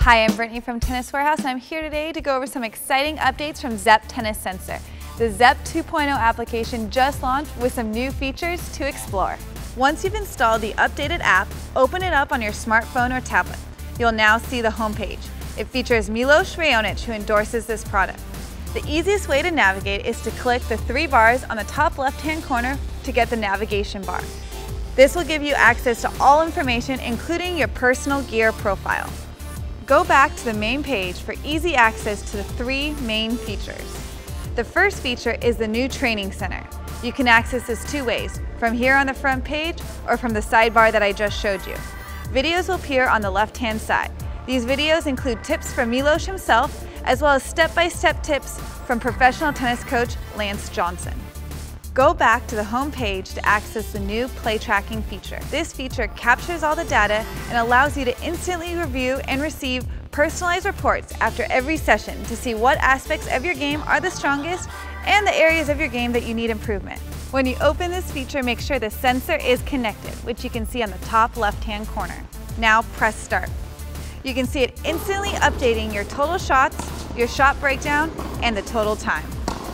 Hi, I'm Brittany from Tennis Warehouse, and I'm here today to go over some exciting updates from Zepp Tennis Sensor. The Zepp 2.0 application just launched with some new features to explore. Once you've installed the updated app, open it up on your smartphone or tablet. You'll now see the homepage. It features Milos Raonic, who endorses this product. The easiest way to navigate is to click the three bars on the top left-hand corner to get the navigation bar. This will give you access to all information, including your personal gear profile. Go back to the main page for easy access to the three main features. The first feature is the new training center. You can access this two ways, from here on the front page or from the sidebar that I just showed you. Videos will appear on the left-hand side. These videos include tips from Milos himself, as well as step-by-step tips from professional tennis coach Lance Johnson. Go back to the home page to access the new play tracking feature. This feature captures all the data and allows you to instantly review and receive personalized reports after every session to see what aspects of your game are the strongest and the areas of your game that you need improvement. When you open this feature, make sure the sensor is connected, which you can see on the top left-hand corner. Now press start. You can see it instantly updating your total shots, your shot breakdown, and the total time.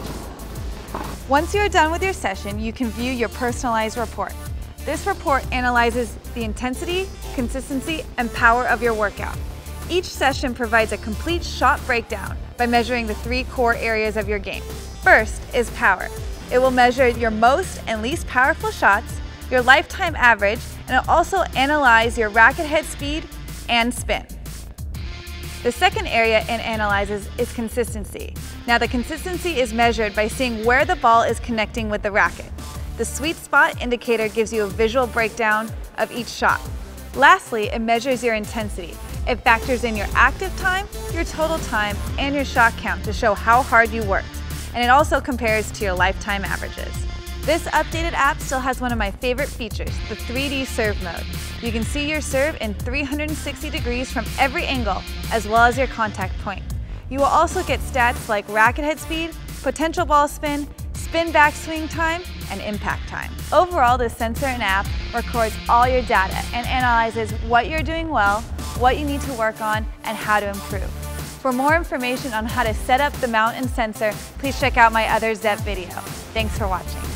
Once you are done with your session, you can view your personalized report. This report analyzes the intensity, consistency, and power of your workout. Each session provides a complete shot breakdown by measuring the three core areas of your game. First is power. It will measure your most and least powerful shots, your lifetime average, and it will also analyze your racket head speed and spin. The second area it analyzes is consistency. Now, the consistency is measured by seeing where the ball is connecting with the racket. The sweet spot indicator gives you a visual breakdown of each shot. Lastly, it measures your intensity. It factors in your active time, your total time, and your shot count to show how hard you worked. And it also compares to your lifetime averages. This updated app still has one of my favorite features, the 3D serve mode. You can see your serve in 360 degrees from every angle, as well as your contact point. You will also get stats like racket head speed, potential ball spin, spin backswing time, and impact time. Overall, the sensor and app records all your data and analyzes what you're doing well, what you need to work on, and how to improve. For more information on how to set up the mount and sensor, please check out my other Zepp video. Thanks for watching.